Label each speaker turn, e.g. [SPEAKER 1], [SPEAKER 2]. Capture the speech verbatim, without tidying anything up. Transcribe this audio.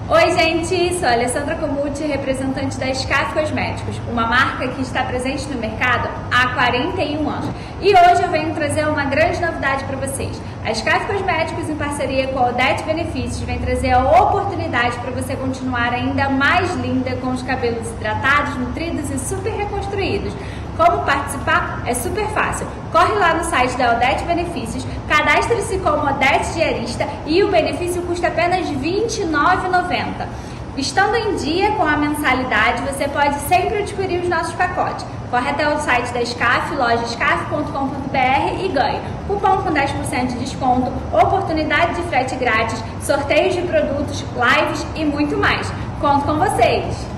[SPEAKER 1] Oi gente, sou a Alessandra Comucci, representante da Scaf Cosméticos, uma marca que está presente no mercado há quarenta e um anos. E hoje eu venho trazer uma grande novidade para vocês. A Scaf Cosméticos, em parceria com a Odete Benefícios, vem trazer a oportunidade para você continuar ainda mais linda, com os cabelos hidratados, nutridos e super reconstruídos. Como participar? É super fácil. Corre lá no site da Odete Benefícios, cadastre-se como Odete Diarista e o benefício custa apenas vinte e nove reais e noventa centavos. Estando em dia com a mensalidade, você pode sempre adquirir os nossos pacotes. Corre até o site da Scaf, loja scaf ponto com ponto br e ganhe cupom com dez por cento de desconto, oportunidade de frete grátis, sorteios de produtos, lives e muito mais. Conto com vocês!